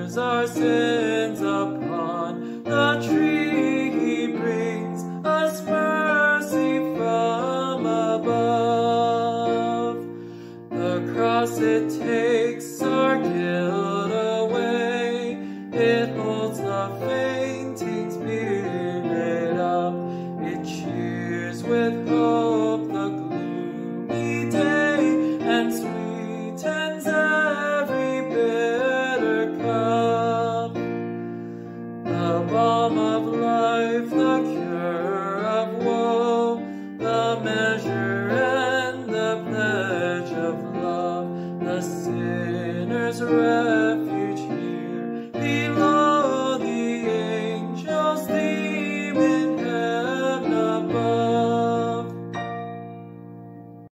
bears our sins upon the tree. He brings us mercy from above. The cross, it takes our guilt away. It holds the fainting spirit up. It cheers with hope the gloomy day and sweetens every bitter cup. The balm of life, the cure